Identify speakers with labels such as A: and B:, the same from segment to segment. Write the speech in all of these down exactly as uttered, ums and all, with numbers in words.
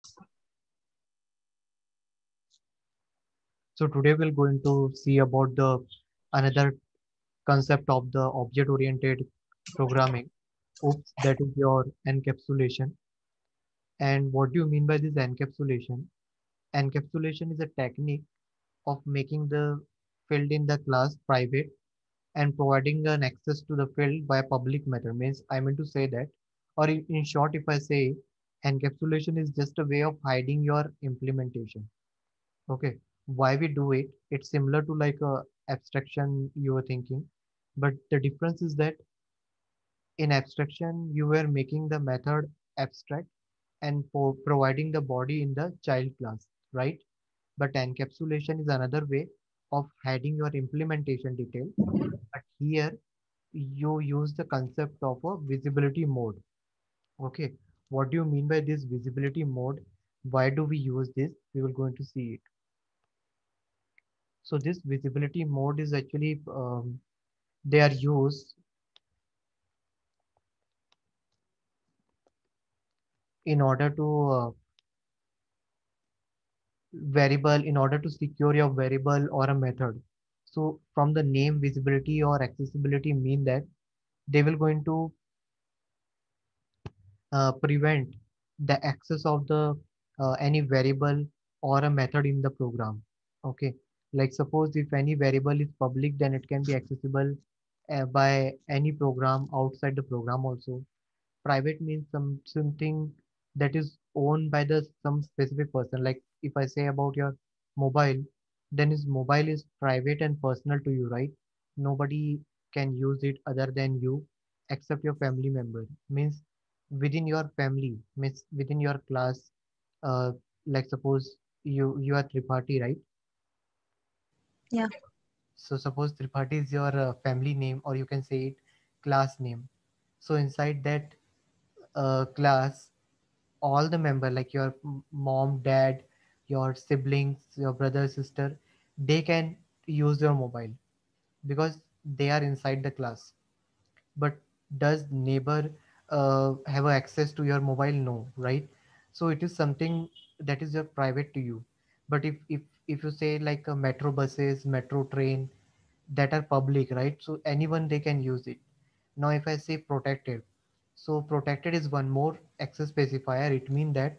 A: So today we're going to see about the another concept of the object-oriented programming. Oops, that is your encapsulation. And what do you mean by this encapsulation? Encapsulation is a technique of making the field in the class private and providing an access to the field by a public method. Means I mean to say that, or in, in short, if I say encapsulation is just a way of hiding your implementation. Okay, why we do it? It's similar to like a abstraction you were thinking, but the difference is that in abstraction you were making the method abstract and for providing the body in the child class, right? But encapsulation is another way of hiding your implementation detail. But here you use the concept of a visibility mode. Okay, what do you mean by this visibility mode? Why do we use this? We will going to see it. So this visibility mode is actually um, they are used in order to uh, variable in order to secure your variable or a method. So from the name visibility or accessibility mean that they will going to uh, prevent the access of the uh, any variable or a method in the program. Okay, like suppose if any variable is public, then it can be accessible uh, by any program outside the program also. Private means some something that is owned by the some specific person. Like if I say about your mobile, then his mobile is private and personal to you, right? Nobody can use it other than you except your family member. Means within your family, means within your class, uh, like suppose you you are Tripathi, right?
B: Yeah.
A: So suppose Tripathi is your uh, family name, or you can say it class name. So inside that uh, class, all the member like your m- mom, dad, your siblings, your brother, sister, they can use your mobile because they are inside the class. But does neighbor uh, have access to your mobile? No, right? So it is something that is your private to you. But if if if you say like a metro buses, metro train, that are public, right? So anyone they can use it. Now if I say protected, so protected is one more access specifier. It means that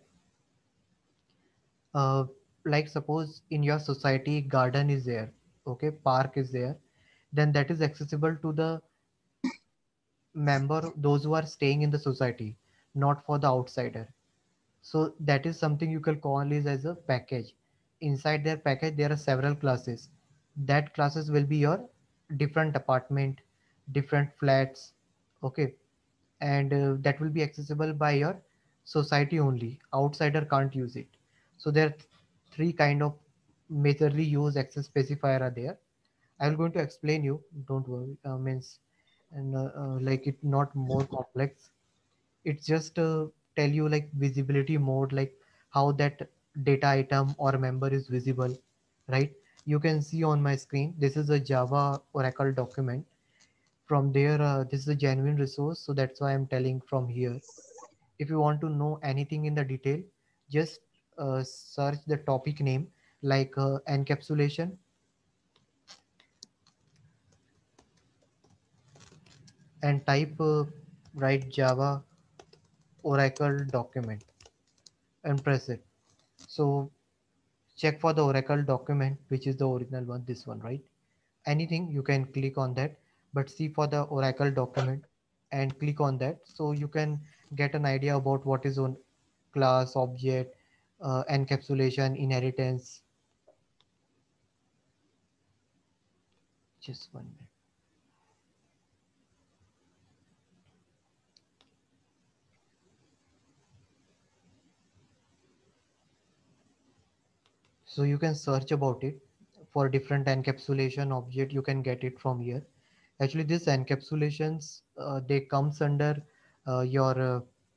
A: uh, like suppose in your society garden is there, okay, park is there, then that is accessible to the member, those who are staying in the society, not for the outsider. So that is something you can call is as a package. Inside their package there are several classes. That classes will be your different apartment, different flats, okay, and uh, that will be accessible by your society only. Outsider can't use it. So there are th- three kind of majorly used access specifier are there. I will going to explain you. Don't worry. Uh, means and uh, uh, like it not more complex. It's just uh, tell you like visibility mode, like how that data item or member is visible, right? You can see on my screen. This is a Java Oracle document. From there, uh, this is a genuine resource, so that's why I'm telling from here. If you want to know anything in the detail, just uh, search the topic name like uh, encapsulation and type uh, write Java Oracle document and press it. So check for the Oracle document, which is the original one, this one, right? Anything you can click on that, but see for the Oracle document and click on that so you can get an idea about what is on class, object, uh, encapsulation, inheritance. Just one minute. So you can search about it for different encapsulation object. You can get it from here. Actually, these encapsulations uh, they comes under uh, your uh,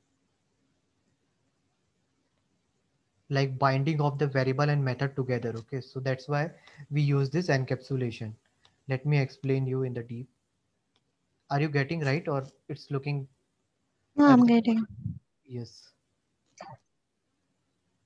A: like binding of the variable and method together. Okay, so that's why we use this encapsulation. Let me explain you in the deep. Are you getting right or it's looking
B: No, I'm
A: everything?
B: getting.
A: Yes.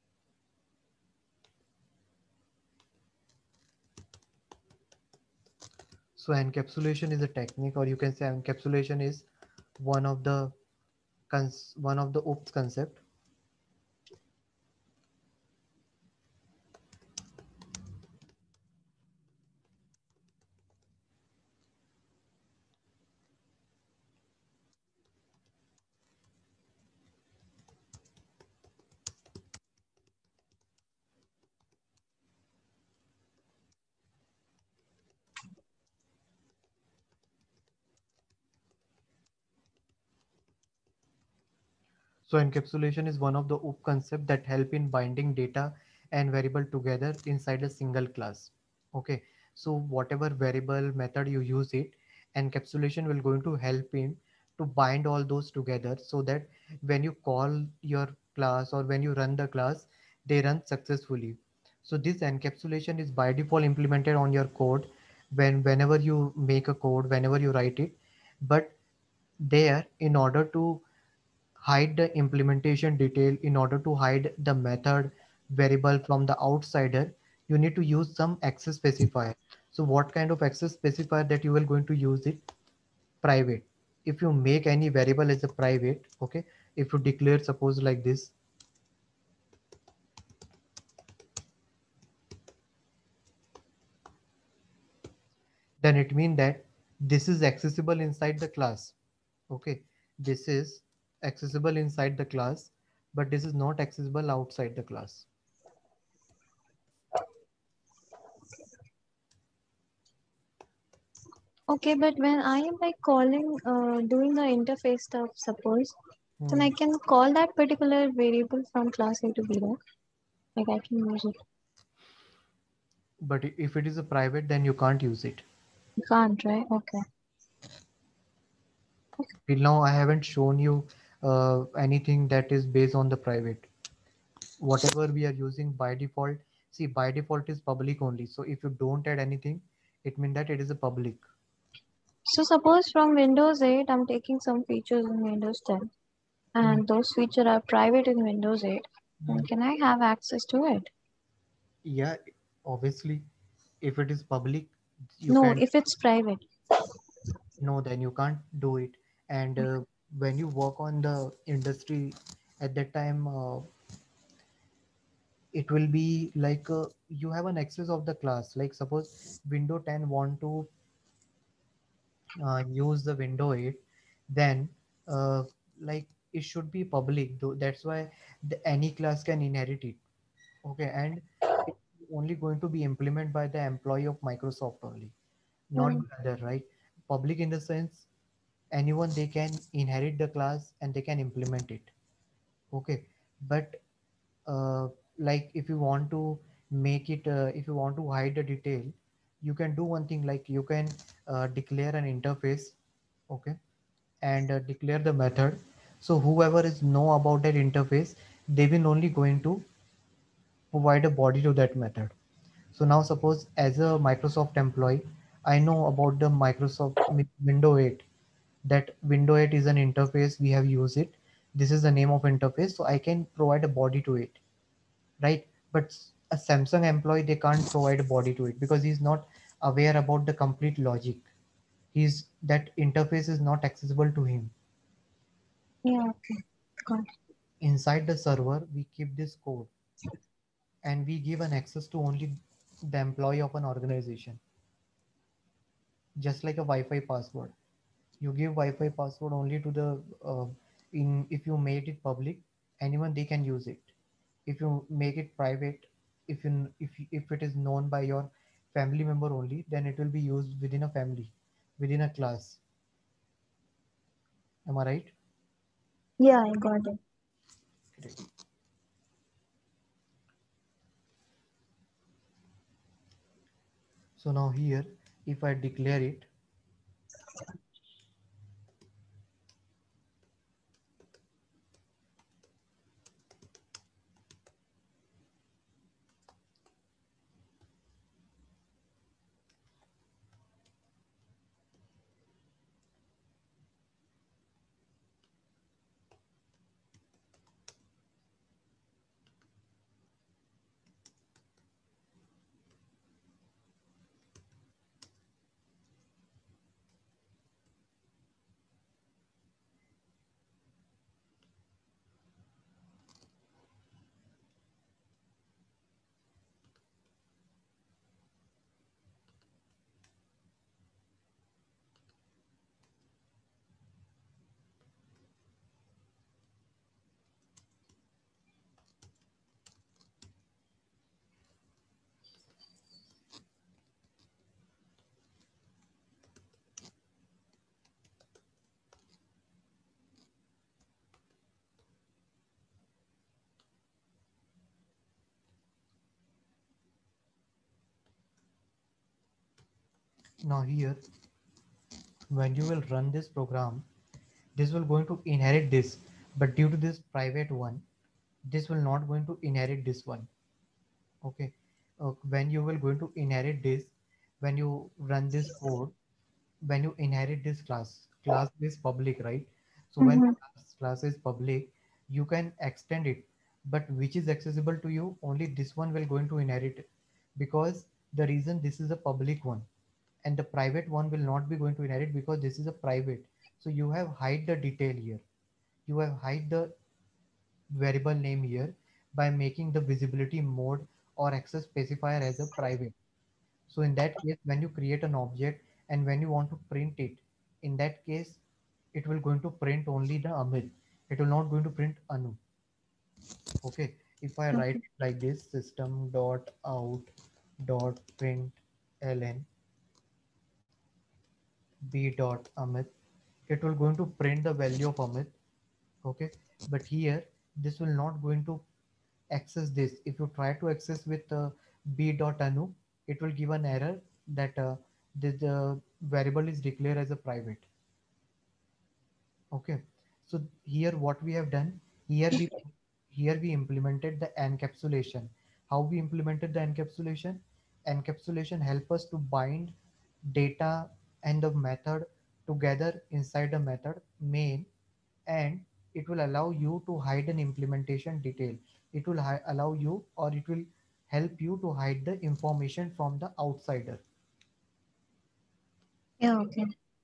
A: So encapsulation is a technique, or you can say encapsulation is one of the cons- one of the OOPS concept. So encapsulation is one of the OOP concept that help in binding data and variable together inside a single class. Okay, so whatever variable method you use it, encapsulation will going to help in to bind all those together so that when you call your class or when you run the class, they run successfully. So this encapsulation is by default implemented on your code when whenever you make a code, whenever you write it. But there, in order to hide the implementation detail, in order to hide the method variable from the outsider, you need to use some access specifier. So what kind of access specifier that you will going to use it? Private. If you make any variable as a private, okay, if you declare suppose like this, then it means that this is accessible inside the class. Okay, this is accessible inside the class, but this is not accessible outside the class.
B: Okay, but when I am like calling, uh, doing the interface stuff, suppose, then
A: Hmm.
B: I can call that particular variable from class A to B, right? Like I can use it.
A: But if it is a private, then you can't use it.
B: You can't, right? Okay.
A: Till now, I haven't shown you uh, anything that is based on the private. Whatever we are using by default, see, by default is public only. So if you don't add anything, it means that it is a public.
B: So suppose from Windows eight, I'm taking some features in Windows ten,
A: Hmm.
B: and those features are private in Windows eight.
A: Hmm.
B: Then can I have access to it?
A: Yeah, obviously, if it is public, you
B: No,
A: can.
B: if it's private.
A: No, then you can't do it. And uh, when you work on the industry, at that time, uh, it will be like uh, you have an access of the class. Like suppose Window ten want to uh, use the window eight, then uh, like it should be public though. That's why the, any class can inherit it. Okay, and it's only going to be implemented by the employee of Microsoft only, not
B: Hmm.
A: the other, right? Public in the sense anyone they can inherit the class and they can implement it. Okay, but uh, like if you want to make it uh, if you want to hide the detail, you can do one thing, like you can uh, declare an interface. Okay, and uh, declare the method, so whoever is know about that interface, they will only going to provide a body to that method. So now suppose as a Microsoft employee, I know about the Microsoft Mi- window eight, that window eight is an interface, we have used it, this is the name of interface, so I can provide a body to it, right? But a Samsung employee, they can't provide a body to it because he's not aware about the complete logic. He's that interface is not accessible to him.
B: Yeah, okay. Got it.
A: Inside the server, we keep this code and we give an access to only the employee of an organization, just like a Wi-Fi password. You give Wi-Fi password only to the uh, in if you made it public, anyone they can use it. If you make it private, if you if you- if it is known by your family member only, then it will be used within a family, within a class. Am I right?
B: Yeah, I got it.
A: Great. So now here, if I declare it, Now here, when you will run this program, this will going to inherit this, but due to this private one, this will not going to inherit this one. Okay. Uh, when you will going to inherit this, when you run this code, when you inherit this class, class is public, right? So when
B: Mm-hmm.
A: class, class is public, you can extend it, but which is accessible to you, only this one will going to inherit it, because the reason this is a public one and the private one will not be going to inherit because this is a private. So you have hide the detail here, you have hide the variable name here by making the visibility mode or access specifier as a private. So in that case, when you create an object and when you want to print it, in that case, it will going to print only the Amit. It will not going to print Anu. Okay. If I write
B: Okay.
A: it like this, system dot out dot print ln b dot Amit, it will going to print the value of Amit. Okay. But here, this will not going to access this. If you try to access with uh, b.anu, it will give an error that uh, the, the variable is declared as a private. Okay. So here what we have done, here we here we implemented the encapsulation. How we implemented the encapsulation? Encapsulation help us to bind data and the method together inside the method main, and it will allow you to hide an implementation detail. It will hi- allow you, or it will help you to hide the information from the outsider.
B: Yeah, okay.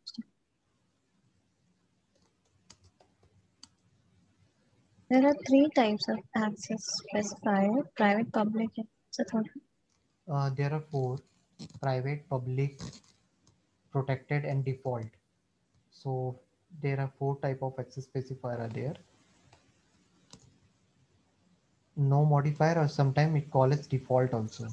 B: There are three types of access specifier: private, public, and what's the third
A: Uh, there are four: private, public, protected, and default. So there are four type of access specifier are there. No modifier, or sometimes it call as default also.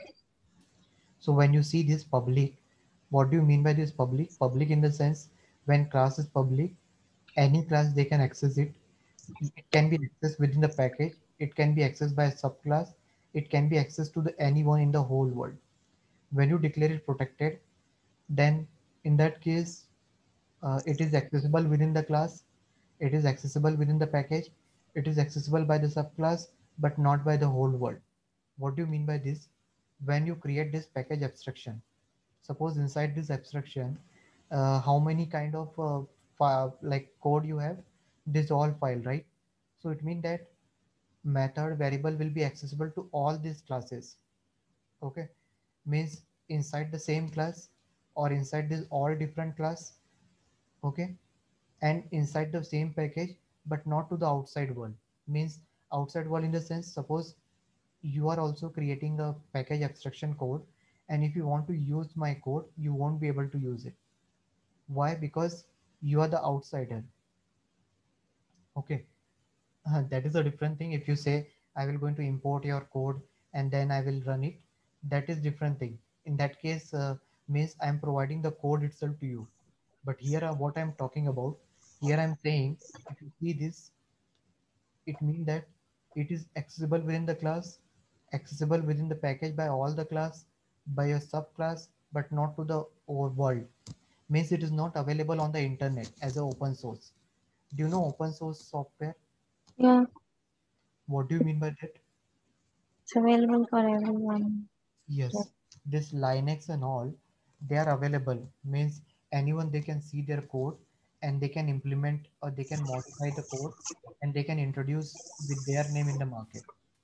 A: So when you see this public, what do you mean by this public? Public in the sense, when class is public, any class they can access it. It can be accessed within the package. It can be accessed by a subclass. It can be accessed to the anyone in the whole world. When you declare it protected, then in that case, uh, it is accessible within the class. It is accessible within the package. It is accessible by the subclass, but not by the whole world. What do you mean by this? When you create this package abstraction, suppose inside this abstraction, uh, how many kind of uh, file, like code you have, this all file, right? So it means that method variable will be accessible to all these classes. Okay, means inside the same class or inside this all different class. Okay, and inside the same package, but not to the outside world. Means outside world in the sense, suppose you are also creating a package abstraction code, and if you want to use my code, you won't be able to use it. Why? Because you are the outsider. Okay. Uh, that is a different thing. If you say I will going to import your code and then I will run it, that is different thing. In that case, uh, means I am providing the code itself to you. But here, uh, what I'm talking about, here I'm saying, if you see this, it means that it is accessible within the class, accessible within the package by all the class, by a subclass, but not to the whole world. Means it is not available on the internet as a open source. Do you know open source software?
B: one? Yeah,
A: What do you mean by that?
B: it's available for everyone. Yeah.
A: Yes, this Linux and all, they are available. Means anyone they can see their code and they can implement or they can modify the code and they can introduce with their name in the market.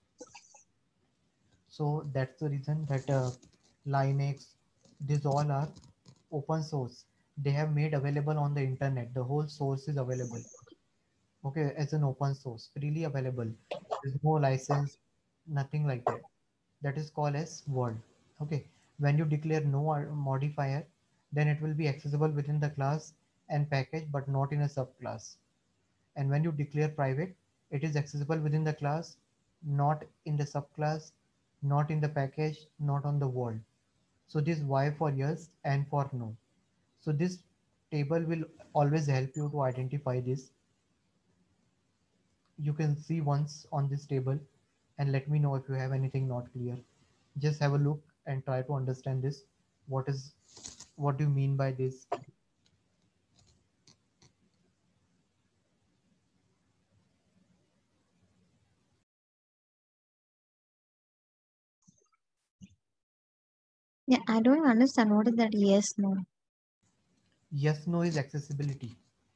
A: So that's the reason that uh, Linux, these all are open source. They have made available on the internet. The whole source is available. Okay, as an open source, freely available. There's no license, nothing like that. That is called as word. Okay, when you declare no ar- modifier, then it will be accessible within the class and package, but not in a subclass. And when you declare private, it is accessible within the class, not in the subclass, not in the package, not on the world. So this Y for yes and for no. So this table will always help you to identify this. You can see once on this table and let me know if you have anything not clear. Just have a look and try to understand this. What is What do you mean by this?
B: Yeah, I don't understand what is that yes, no.
A: Yes, no is accessibility.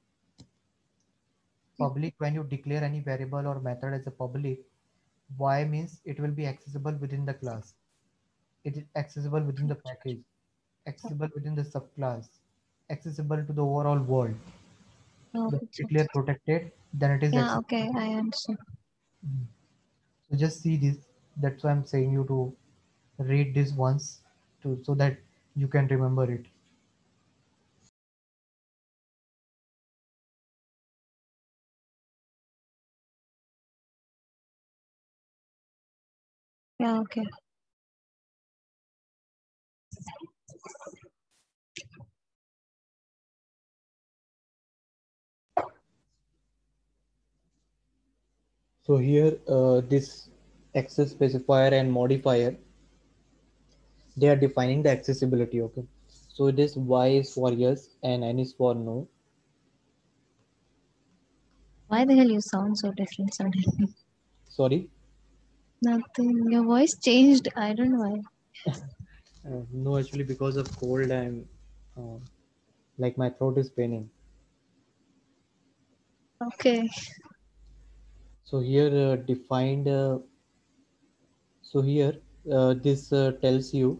A: Public, when you declare any variable or method as a public, Y means it will be accessible within the class. It is accessible within the package, accessible within the subclass, accessible to the overall world. When
B: Okay.
A: you declare protected, then it is
B: Yeah,
A: accessible.
B: okay, I understand.
A: Mhm. So just see this. That's why I'm saying you to read this once to so that you can remember it.
B: Yeah, okay.
A: So here, uh, this access specifier and modifier, they are defining the accessibility. Okay. So this Y is for yes and N is for no.
B: Why the hell you sound so different suddenly?
A: Sorry.
B: Nothing. Your voice changed. I don't know why.
A: Uh, no, actually, because of cold, I'm uh, like my throat is paining.
B: Okay.
A: So here, uh, defined. Uh, so here, uh, this uh, tells you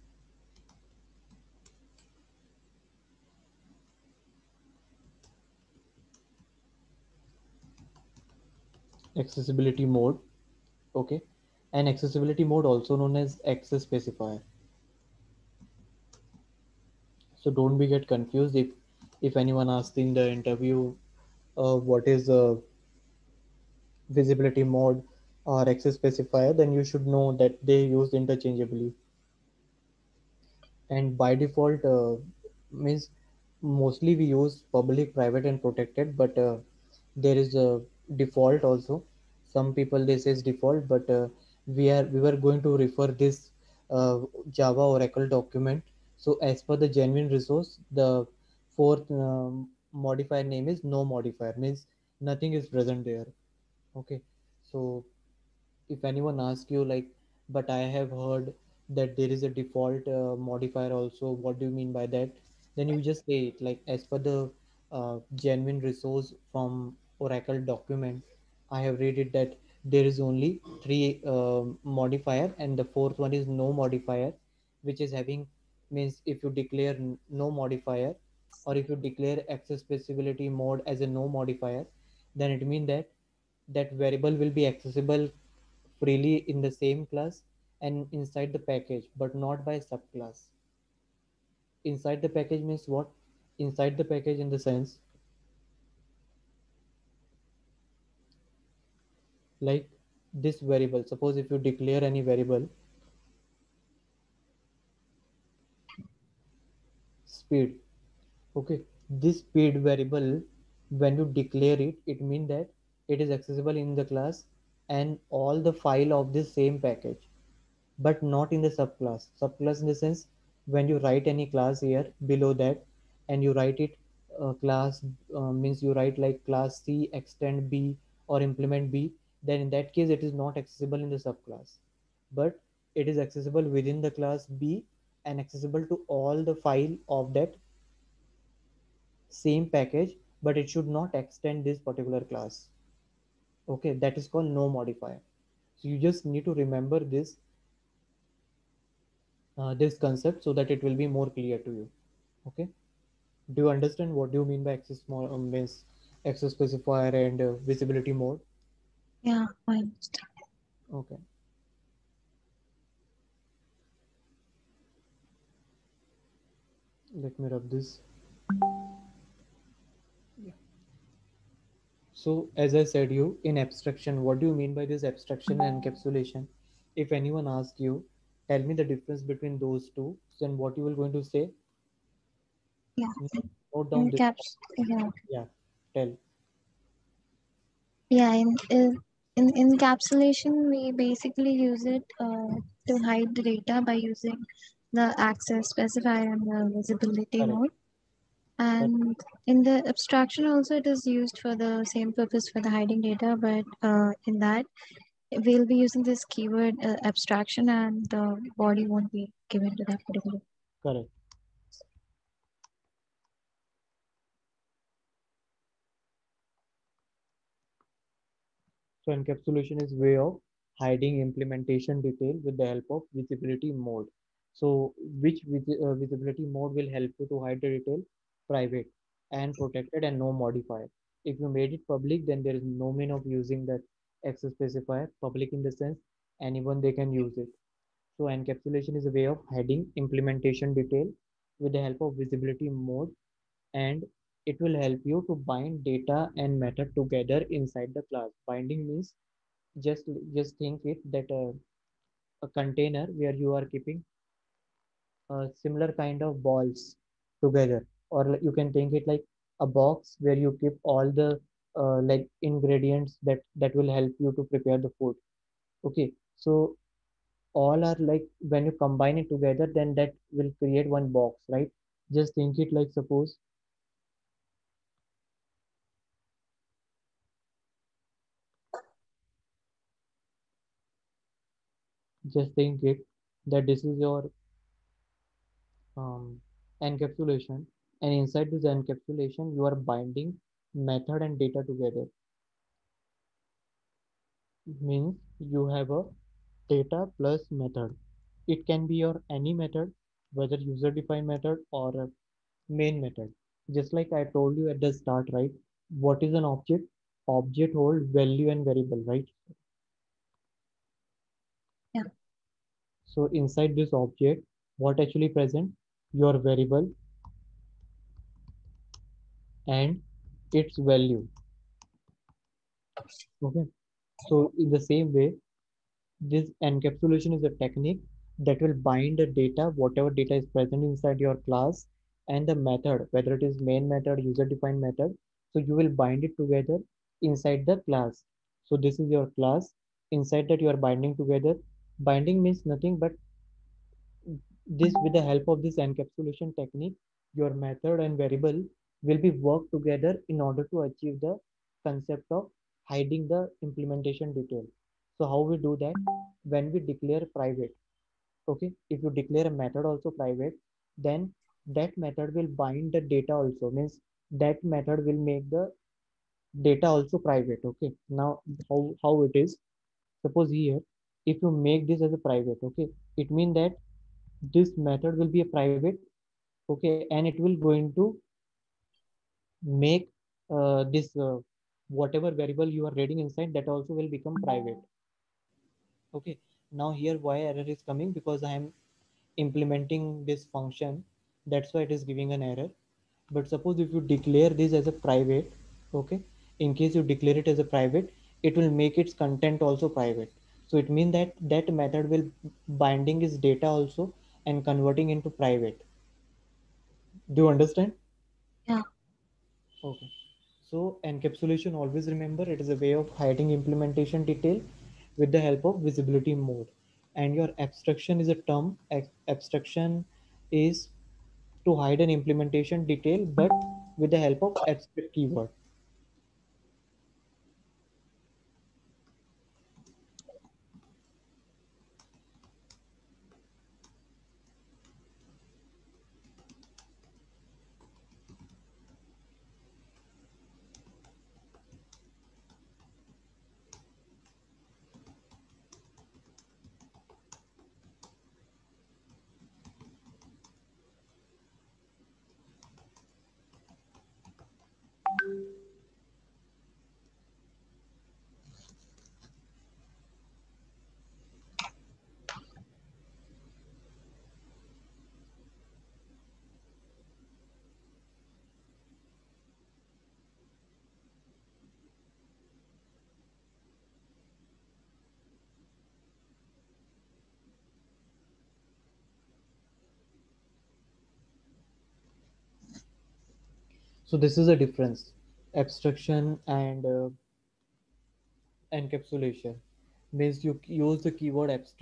A: accessibility mode. Okay, and accessibility mode also known as access specifier. So don't be get confused if if anyone asks in the interview, uh, what is uh, visibility mode or access specifier, then you should know that they used interchangeably. And by default, uh, means mostly we use public, private, and protected, but uh, there is a default also. Some people they says default, but uh, we are we were going to refer this uh, Java Oracle document. So as per the genuine resource, the fourth um, modifier name is no modifier, means nothing is present there. Okay, so if anyone asks you like, but I have heard that there is a default uh, modifier also, what do you mean by that, then you just say it like as per the uh, genuine resource from Oracle document, I have read it that there is only three uh, modifier and the fourth one is no modifier, which is having, means if you declare n- no modifier or if you declare accessibility mode as a no modifier, then it means that that variable will be accessible freely in the same class and inside the package, but not by subclass. Inside the package means what? Inside the package in the sense like this variable. Suppose if you declare any variable speed, okay, this speed variable, when you declare it, it means that it is accessible in the class and all the file of this same package, but not in the subclass. Subclass in the sense when you write any class here below that and you write it uh, class uh, means you write like class C extend B or implement B, then in that case it is not accessible in the subclass, but it is accessible within the class B and accessible to all the file of that same package, but it should not extend this particular class. Okay, that is called no modifier. So you just need to remember this uh, this concept so that it will be more clear to you. Okay, do you understand what do you mean by access mo- um, means access specifier and uh, visibility mode?
B: Yeah, I understand.
A: Okay, let me rub this. Yeah. So as I said you in abstraction, what do you mean by this abstraction and encapsulation? If anyone asks you, tell me the difference between those two, then what you will going to say?
B: Yeah.
A: Note down
B: In
A: this.
B: caps. Yeah.
A: Yeah, tell.
B: Yeah. In in in encapsulation, we basically use it uh, to hide the data by using the access specifier and the visibility
A: Correct.
B: mode.
A: Correct.
B: And in the abstraction also it is used for the same purpose for the hiding data, but uh, in that we'll be using this keyword uh, abstraction and the body won't be given to that particular.
A: Correct. So encapsulation is way of hiding implementation detail with the help of visibility mode. So which visi- uh, visibility mode will help you to hide the detail? Private and protected and no modifier. If you made it public, then there is no mean of using that access specifier. Public in the sense anyone they can use it. So encapsulation is a way of hiding implementation detail with the help of visibility mode, and it will help you to bind data and method together inside the class. Binding means just just think it that uh, a container where you are keeping a similar kind of balls together, or like you can think it like a box where you keep all the uh, like ingredients that that will help you to prepare the food. Okay, so all are like when you combine it together, then that will create one box, right? Just think it like, suppose just think it that this is your um, encapsulation, and inside this encapsulation you are binding method and data together. Means you have a data plus method. It can be your any method, whether user defined method or a main method. Just like I told you at the start, right? What is an object? Object hold value and variable, right?
B: Yeah.
A: So inside this object, what actually present? Your variable and its value. Okay. So in the same way, this encapsulation is a technique that will bind the data, whatever data is present inside your class, and the method, whether it is main method, user defined method. So you will bind it together inside the class. So this is your class. Inside that you are binding together. Binding means nothing but this, with the help of this encapsulation technique, your method and variable will be worked together in order to achieve the concept of hiding the implementation detail. So how we do that? When we declare private, okay, if you declare a method also private, then that method will bind the data also, means that method will make the data also private. Okay, now how, how it is, suppose here, if you make this as a private, okay, it means that this method will be a private, okay, and it will going to make uh, this uh, whatever variable you are reading inside, that also will become private. Okay, now here why error is coming? Because I am implementing this function, that's why it is giving an error. But suppose if you declare this as a private, okay, in case you declare it as a private, it will make its content also private. So it means that that method will binding its data also and converting into private. Do you understand?
B: Yeah.
A: Okay. So encapsulation, always remember, it is a way of hiding implementation detail with the help of visibility mode. And your abstraction is a term. Ab- Abstraction is to hide an implementation detail, but with the help of abstract keyword. So this is a difference. Abstraction and uh, encapsulation means you use the keyword abstract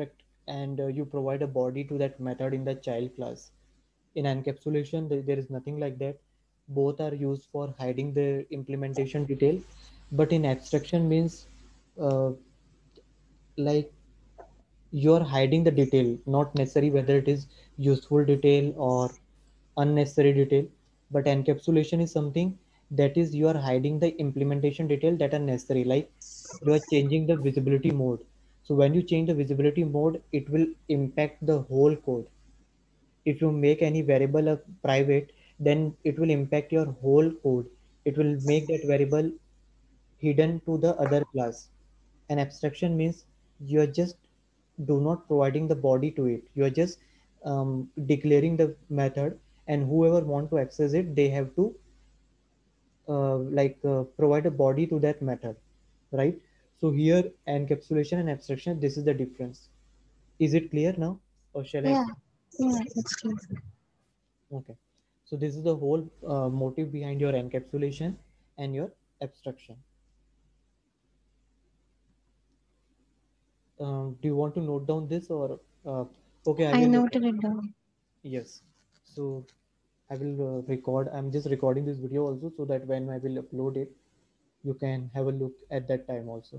A: and uh, you provide a body to that method in the child class. In encapsulation, there, there is nothing like that. Both are used for hiding the implementation detail, but in abstraction means uh, like you're hiding the detail, not necessary whether it is useful detail or unnecessary detail. But encapsulation is something that is you are hiding the implementation detail that are necessary, like you are changing the visibility mode. So when you change the visibility mode, it will impact the whole code. If you make any variable a private, then it will impact your whole code. It will make that variable hidden to the other class. An abstraction means you are just do not providing the body to it. You are just um, declaring the method, and whoever want to access it, they have to uh, like uh, provide a body to that method, right? So here encapsulation and abstraction, this is the difference. Is it clear now, or shall I?
B: Yeah, yeah, it's clear.
A: Okay. So this is the whole uh, motive behind your encapsulation and your abstraction. Um, do you want to note down this or uh, okay, I
B: I
A: will.
B: noted it down.
A: Yes. So I will uh, record. I'm just recording this video also so that when I will upload it, you can have a look at that time also.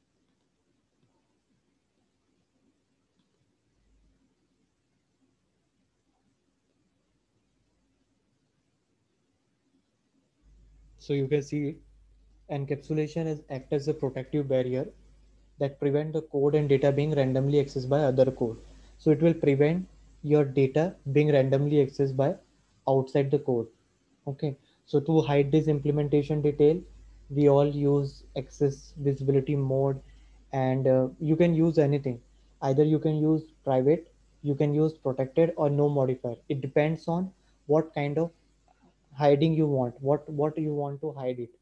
A: So you can see encapsulation is act as a protective barrier that prevent the code and data being randomly accessed by other code. So it will prevent your data being randomly accessed by outside the code. Okay. So to hide this implementation detail, we all use access visibility mode, and uh, you can use anything. Either you can use private, you can use protected or no modifier. It depends on what kind of hiding you want, what what you want to hide it.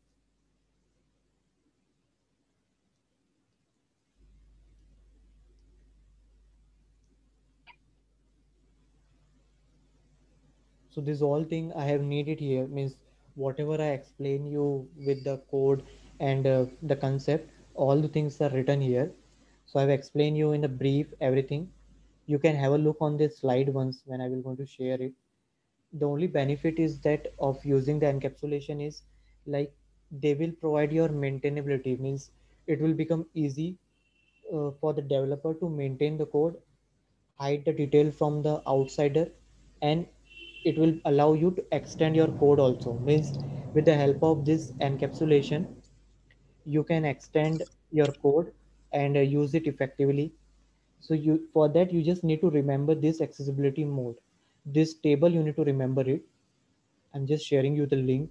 A: So this all thing I have needed here means whatever I explain you with the code and uh, the concept, all the things are written here. So I've explained you in the brief everything. You can have a look on this slide once when I will going to share it. The only benefit is that of using the encapsulation is like they will provide your maintainability, means it will become easy uh, for the developer to maintain the code, hide the detail from the outsider, and it will allow you to extend your code also. Means with the help of this encapsulation, you can extend your code and uh, use it effectively. So you for that you just need to remember this accessibility mode. This table you need to remember it. I'm just sharing you the link.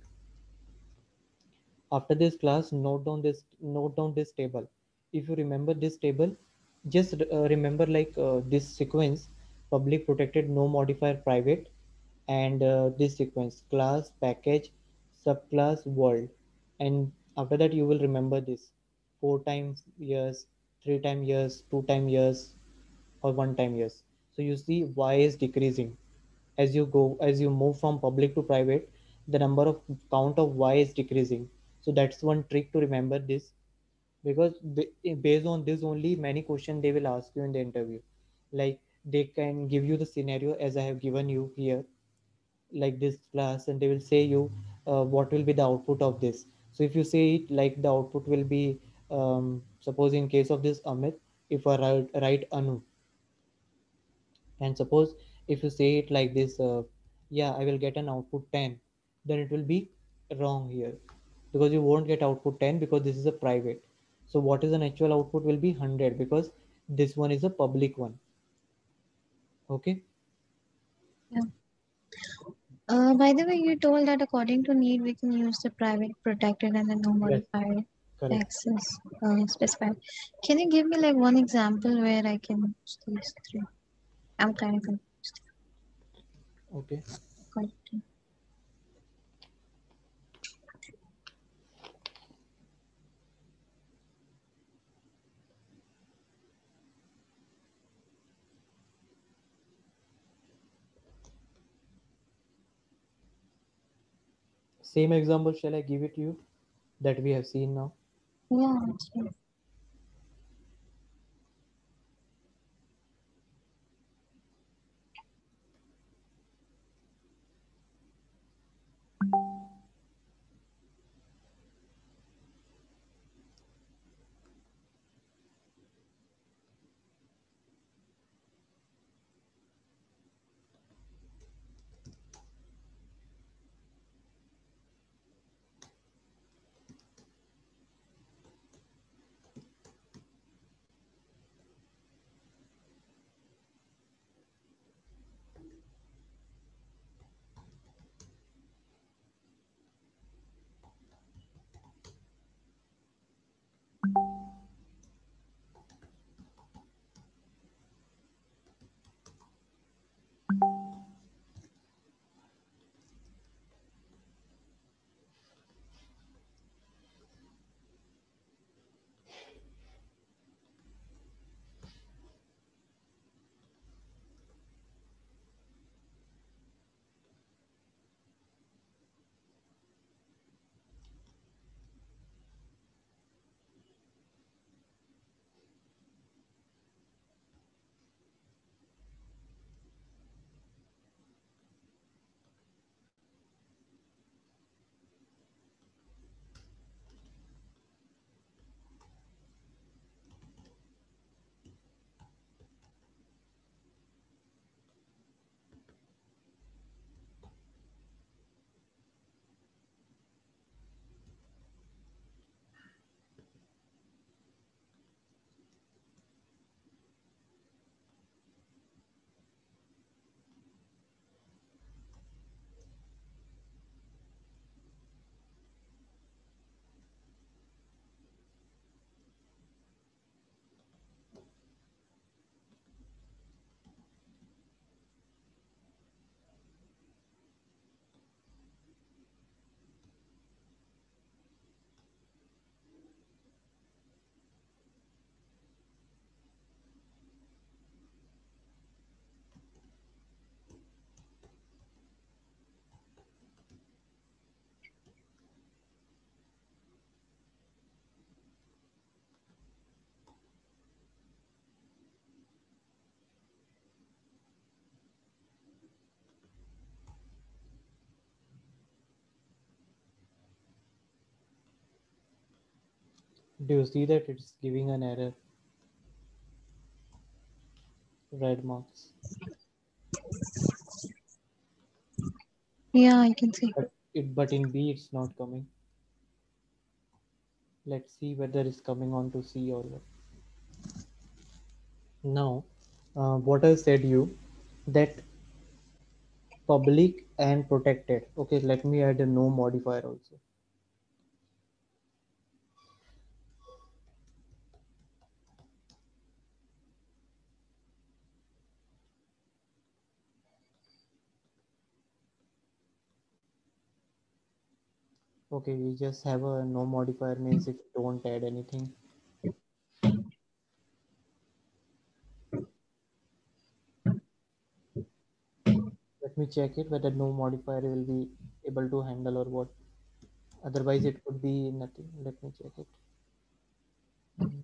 A: After this class, note down this note down this table. If you remember this table, just uh, remember like uh, this sequence: public, protected, no modifier, private, and uh, this sequence: class, package, subclass, world. And after that you will remember this: four times years, three time years, two time years, or one time years. So you see y is decreasing as you go, as you move from public to private, the number of count of y is decreasing. So that's one trick to remember this, because based on this only many questions they will ask you in the interview. Like they can give you the scenario as I have given you here, like this class, and they will say you uh, what will be the output of this. So if you say it like the output will be um, suppose in case of this Amit, if I write, write Anu, and suppose if you say it like this, uh, yeah, I will get an output ten, then it will be wrong here, because you won't get output ten because this is a private. So what is an actual output will be one hundred, because this one is a public one. Okay.
B: Yeah. Uh, by the way, you told that according to need, we can use the private, protected, and the no
A: Yes,
B: modified
A: correct.
B: access uh, specified. Can you give me like one example where I can use these three? I'm kind of confused.
A: Okay.
B: Got
A: Same example shall I give it to you that we have seen now?
B: Yeah, that's right.
A: Do you see that it's giving an error, red marks?
B: Yeah, I can see.
A: But it but in B it's not coming. Let's see whether it's coming on to C or what. Now, uh, what I said you that public and protected. Okay, let me add a no modifier also. Okay, we just have a no modifier means if you don't add anything. Let me check it whether no modifier will be able to handle or what. Otherwise, it could be nothing. Let me check it. Mm.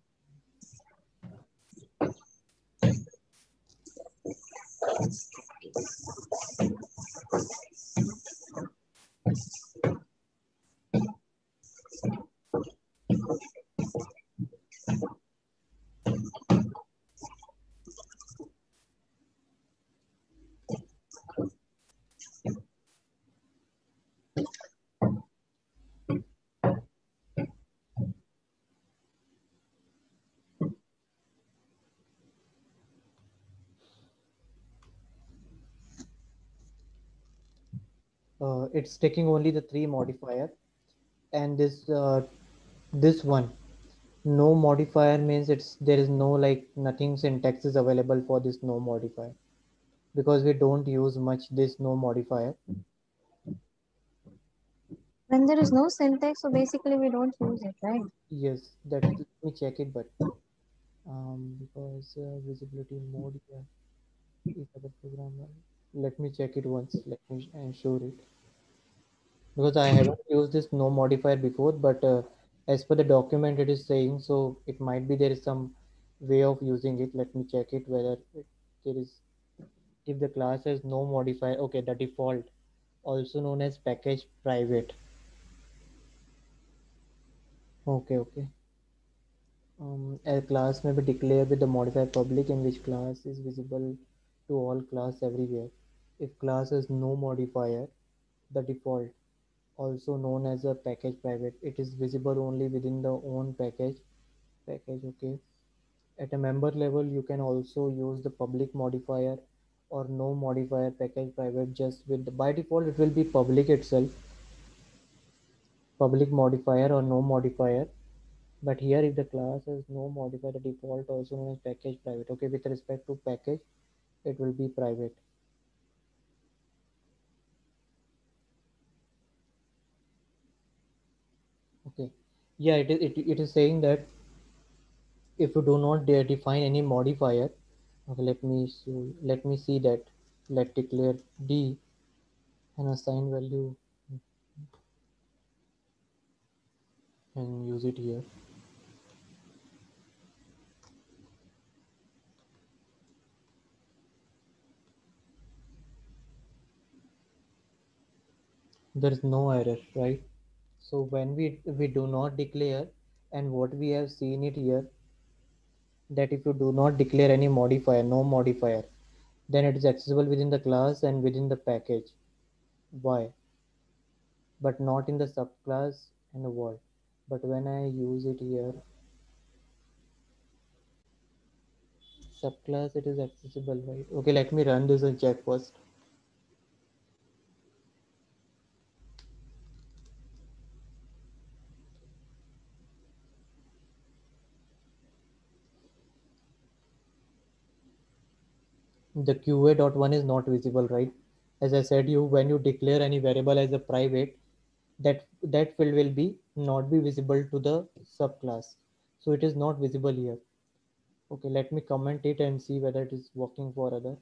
A: Uh, it's taking only the three modifier, and this uh, this one no modifier means it's there is no like nothing syntax is available for this no modifier because we don't use much this no modifier.
B: When there is no syntax, so basically we don't use it, right?
A: Yes, that let me check it, but um, because uh, visibility mode, yeah, is other program. uh, Let me check it once. Let me ensure it because I haven't used this no modifier before, but uh, as per the document it is saying, so it might be there is some way of using it. Let me check it whether it, there is if the class has no modifier. Okay, the default, also known as package private. Okay, okay. Um, a class may be declared with the modifier public in which class is visible to all class everywhere. If class has no modifier, the default, also known as a package private, it is visible only within the own package. Package, okay. At a member level, you can also use the public modifier or no modifier package private just with the, by default it will be public itself, public modifier or no modifier. But here if the class has no modifier, the default also known as package private. Okay, with respect to package, it will be private. Okay. Yeah, it is it, it is saying that if you do not de- define any modifier, okay, let me so let me see that. Let declare D and assign value and use it here. There is no error, right? So when we we do not declare, and what we have seen it here, that if you do not declare any modifier, no modifier, then it is accessible within the class and within the package. Why? But not in the subclass and the word. But when I use it here, subclass, it is accessible, right? Okay, let me run this and check first. The Q A dot one is not visible, right? As I said you, when you declare any variable as a private, that that field will be not be visible to the subclass. So it is not visible here. Okay, let me comment it and see whether it is working for other.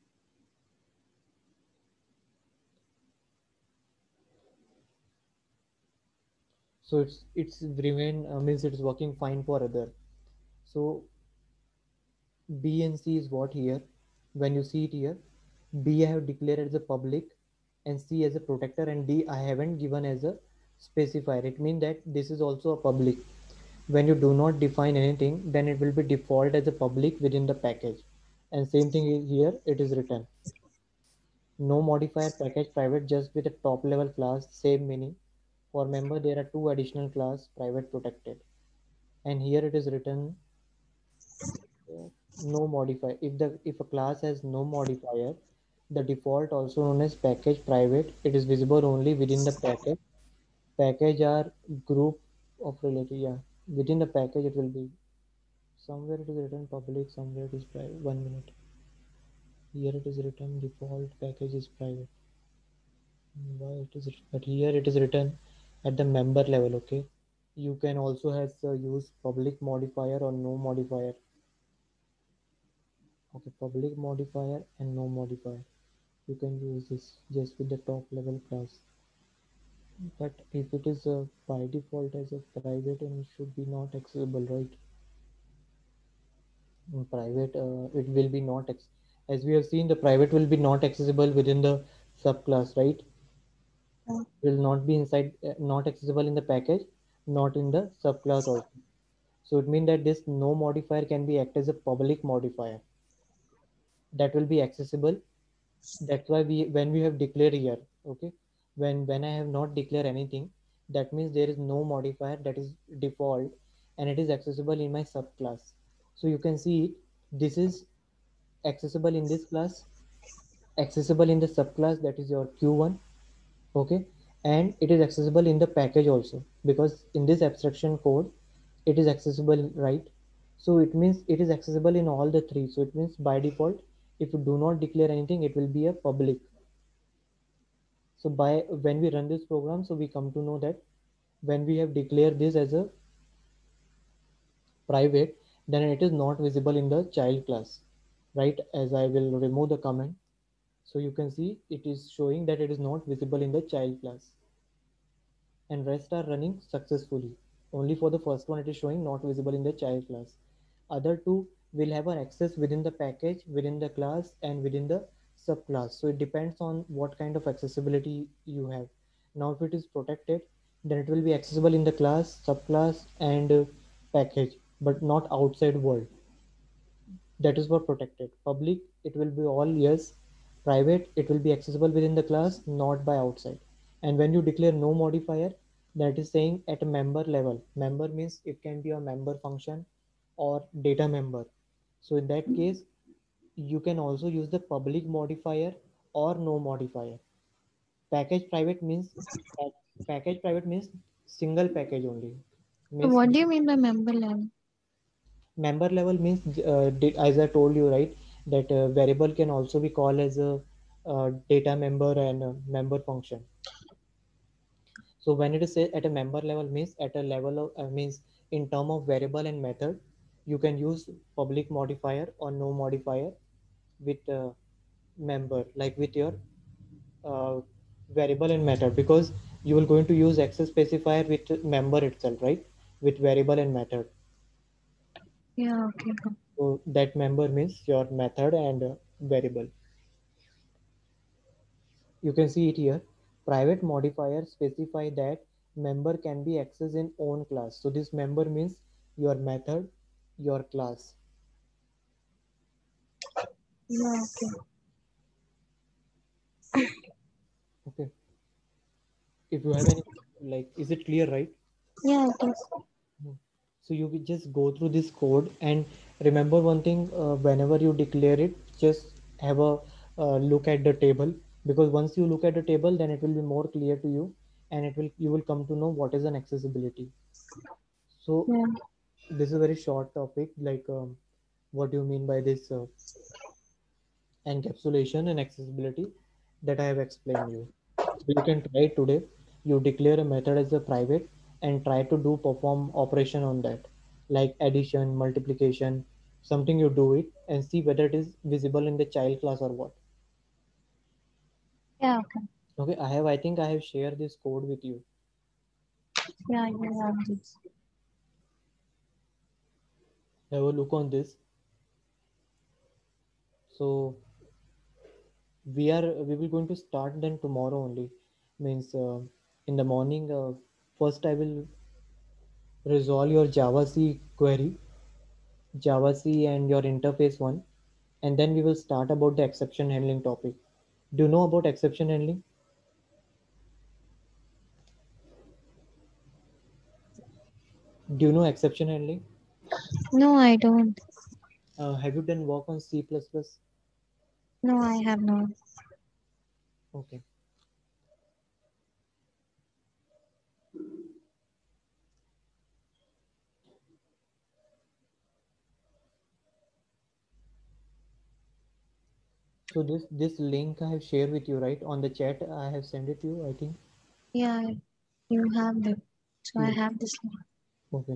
A: So it's it's remain uh, means it's working fine for other. So B and C is what here. When you see it here, B I have declared as a public and C as a protector, and D I haven't given as a specifier. It means that this is also a public. When you do not define anything, then it will be default as a public within the package. And same thing is here, it is written. No modifier package private just with a top level class, same meaning. For member, there are two additional class, private protected. And here it is written uh, no modifier. If the if a class has no modifier, the default also known as package private, it is visible only within the package. Package are group of related, yeah. Within the package it will be somewhere it is written public, somewhere it is private. One minute. Here it is written default package is private. Why it is writ- but here it is written at the member level, okay? You can also has uh, use public modifier or no modifier. Okay, public modifier and no modifier. You can use this just with the top level class. But if it is uh, by default as a private and it should be not accessible, right? In private, uh, it will be not ex- as we have seen, the private will be not accessible within the subclass, right?
B: Yeah.
A: Will not be inside, uh, not accessible in the package, not in the subclass also. So it means that this no modifier can be act as a public modifier that will be accessible. That's why we when we have declared here, okay, when when I have not declared anything, that means there is no modifier that is default and it is accessible in my subclass. So you can see it, this is accessible in this class, accessible in the subclass, that is your Q one, okay, and it is accessible in the package also, because in this abstraction code it is accessible, right? So it means it is accessible in all the three. So it means by default, if you do not declare anything, it will be a public. So by when we run this program, so we come to know that when we have declared this as a private, then it is not visible in the child class, right? As I will remove the comment, so you can see it is showing that it is not visible in the child class, and rest are running successfully. Only for the first one it is showing not visible in the child class. Other two will have an access within the package, within the class, and within the subclass. So it depends on what kind of accessibility you have. Now if it is protected, then it will be accessible in the class, subclass, and uh, package, but not outside world. That is for protected. Public, it will be all yes. Private, it will be accessible within the class, not by outside. And when you declare no modifier, that is saying at a member level. Member means it can be a member function or data member. So in that case, you can also use the public modifier or no modifier. Package private means package private means single package only.
B: So
A: Means
B: what do you mean by member level?
A: member level means uh, as I told you, right, that uh, variable can also be called as a uh, data member and a member function. So when it is said at a member level means at a level of uh, means in term of variable and method, you can use public modifier or no modifier with uh, member, like with your uh, variable and method, because you will going to use access specifier with member itself, right, with variable and method.
B: Yeah, okay. Got
A: So that member means your method and uh, variable. You can see it here. Private modifier specify that member can be accessed in own class. So this member means your method, your class.
B: Yeah, okay.
A: Okay. If you have any, like, is it clear, right?
B: Yeah, it is.
A: Hmm. So you will just go through this code and remember one thing, uh, whenever you declare it, just have a uh, look at the table, because once you look at the table, then it will be more clear to you, and it will you will come to know what is an accessibility. So
B: Yeah.
A: this is a very short topic, like um, what do you mean by this uh, encapsulation and accessibility that I have explained you. So you can try it today. You declare a method as a private and try to do perform operation on that, like addition, multiplication, something. You do it and see whether it is visible in the child class or what.
B: Yeah, okay.
A: Okay, I have I think I have shared this code with you.
B: Yeah, you have this.
A: Have a look on this. So we are we will going to start then tomorrow only, means uh, in the morning. Uh, first I will resolve your Java C query, Java C and your interface one, and then we will start about the exception handling topic. Do you know about exception handling? Do you know exception handling?
B: No, I don't.
A: Uh, have you done work on C plus plus?
B: No, I have not.
A: Okay. So this this link I have shared with you, right? On the chat, I have sent it to you, I think.
B: Yeah, you have them. So I
A: Yeah.
B: have this link.
A: Okay.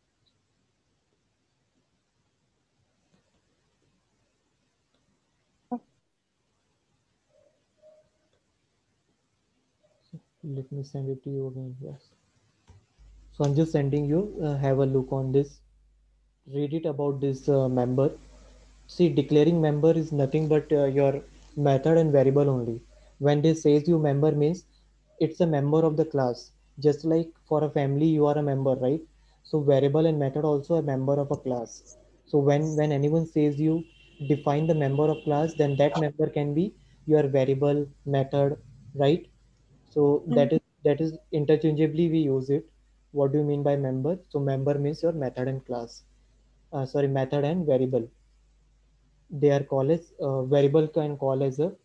A: Let me send it to you again. Yes. So I'm just sending you. Uh, have a look on this. Read it about this uh, member. See, declaring member is nothing but uh, your method and variable only. When they says you member means it's a member of the class. Just like for a family, you are a member, right? So variable and method also a member of a class. So when when anyone says you define the member of class, then that member can be your variable method, right? So
B: Mm.
A: that is that is interchangeably we use it. What do you mean by member? So member means your method and class. Uh, sorry, method and variable. They are called as uh, variable can call as a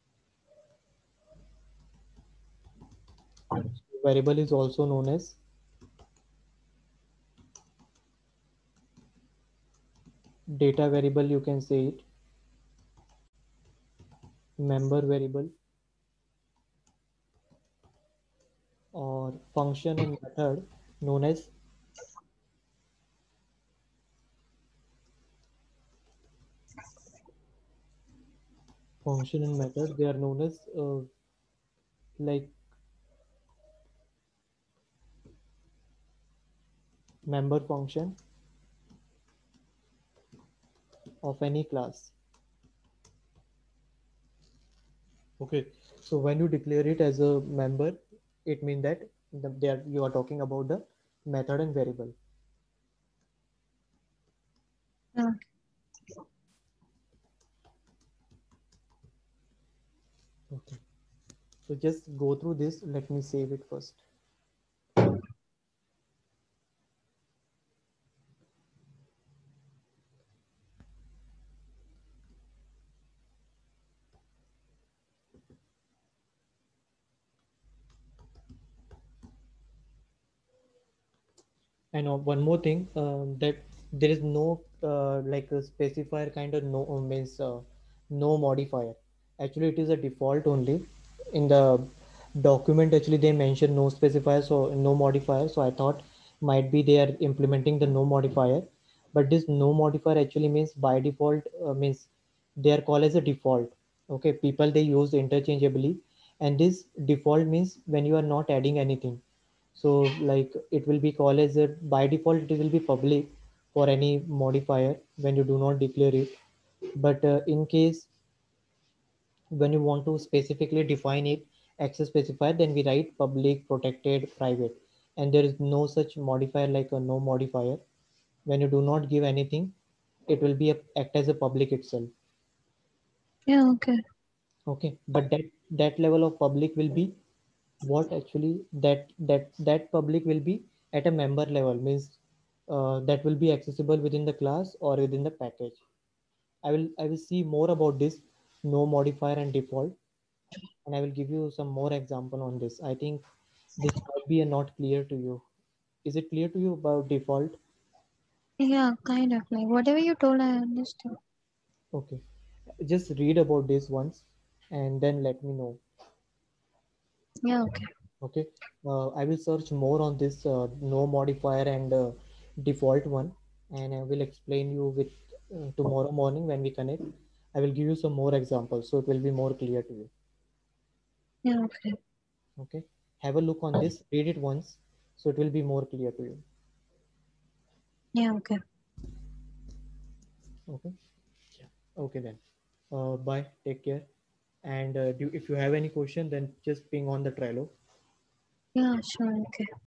A: variable is also known as data variable. You can say it member variable or function and method known as function and method. They are known as uh, like member function of any class. Okay, so when you declare it as a member, it means that the, they are, you are talking about the method and variable.
B: Yeah.
A: Okay, so just go through this. Let me save it first. And uh, one more thing, um, that there is no uh, like a specifier kind of no uh, means uh, no modifier. Actually, it is a default only. In the document, actually they mention no specifier, so no modifier. So I thought might be they are implementing the no modifier, but this no modifier actually means by default uh, means they are called as a default. Okay, people they use interchangeably, and this default means when you are not adding anything. So like it will be called as a by default it will be public for any modifier when you do not declare it. But uh, in case when you want to specifically define it access specifier, then we write public, protected, private, and there is no such modifier like a no modifier. When you do not give anything, it will be a, act as a public itself.
B: Yeah, okay.
A: Okay, but that that level of public will be what actually that that that public will be at a member level means uh, that will be accessible within the class or within the package. I will I will see more about this no modifier and default, and I will give you some more example on this. I think this might be a not clear to you. Is it clear to you about default?
B: Yeah, kind of like whatever you told, I understood.
A: Okay, just read about this once and then let me know.
B: Yeah, okay.
A: Okay, uh, I will search more on this uh, no modifier and uh, default one, and I will explain you with uh, tomorrow morning when we connect. I will give you some more examples so it will be more clear to you.
B: Yeah, okay.
A: Okay, have a look on this, read it once, so it will be more clear to you.
B: Yeah, okay.
A: Okay, okay then. Uh, bye. Take care. And uh, do, if you have any question, then just ping on the Trello.
B: Yeah, sure, okay.